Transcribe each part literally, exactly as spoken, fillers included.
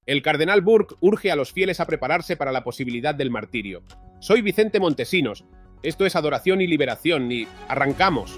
El cardenal Burke urge a los fieles a prepararse para la posibilidad del martirio. Soy Vicente Montesinos. Esto es adoración y liberación, y ¡arrancamos!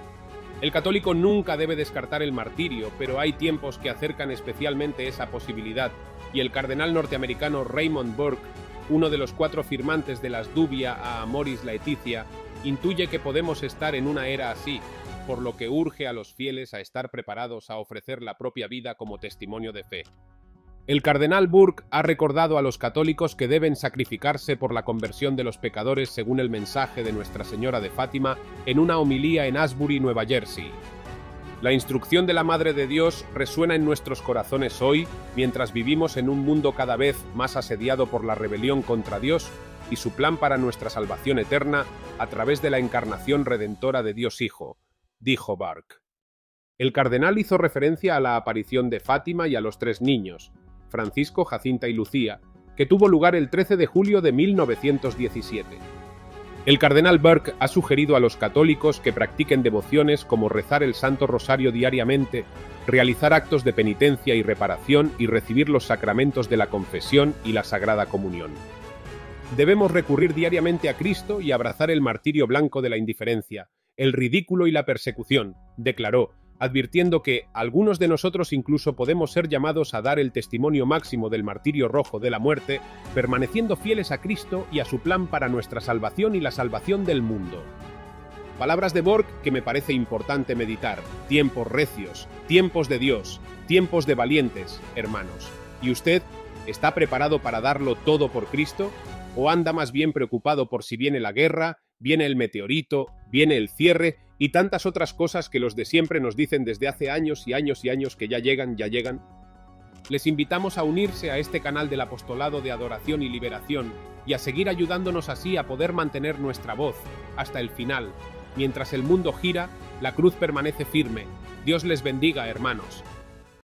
El católico nunca debe descartar el martirio, pero hay tiempos que acercan especialmente esa posibilidad, y el cardenal norteamericano Raymond Burke, uno de los cuatro firmantes de las Dubia a Amoris Laetitia, intuye que podemos estar en una era así, por lo que urge a los fieles a estar preparados a ofrecer la propia vida como testimonio de fe. El cardenal Burke ha recordado a los católicos que deben sacrificarse por la conversión de los pecadores según el mensaje de Nuestra Señora de Fátima en una homilía en Asbury, Nueva Jersey. La instrucción de la Madre de Dios resuena en nuestros corazones hoy, mientras vivimos en un mundo cada vez más asediado por la rebelión contra Dios y su plan para nuestra salvación eterna a través de la encarnación redentora de Dios Hijo, dijo Burke. El cardenal hizo referencia a la aparición de Fátima y a los tres niños, Francisco, Jacinta y Lucía, que tuvo lugar el trece de julio de mil novecientos diecisiete. El cardenal Burke ha sugerido a los católicos que practiquen devociones como rezar el Santo Rosario diariamente, realizar actos de penitencia y reparación y recibir los sacramentos de la confesión y la Sagrada Comunión. Debemos recurrir diariamente a Cristo y abrazar el martirio blanco de la indiferencia, el ridículo y la persecución, declaró, advirtiendo que algunos de nosotros incluso podemos ser llamados a dar el testimonio máximo del martirio rojo de la muerte, permaneciendo fieles a Cristo y a su plan para nuestra salvación y la salvación del mundo. Palabras de Burke que me parece importante meditar. Tiempos recios, tiempos de Dios, tiempos de valientes, hermanos. ¿Y usted está preparado para darlo todo por Cristo? ¿O anda más bien preocupado por si viene la guerra, viene el meteorito, viene el cierre y tantas otras cosas que los de siempre nos dicen desde hace años y años y años que ya llegan, ya llegan? Les invitamos a unirse a este canal del apostolado de adoración y liberación y a seguir ayudándonos así a poder mantener nuestra voz hasta el final. Mientras el mundo gira, la cruz permanece firme. Dios les bendiga, hermanos.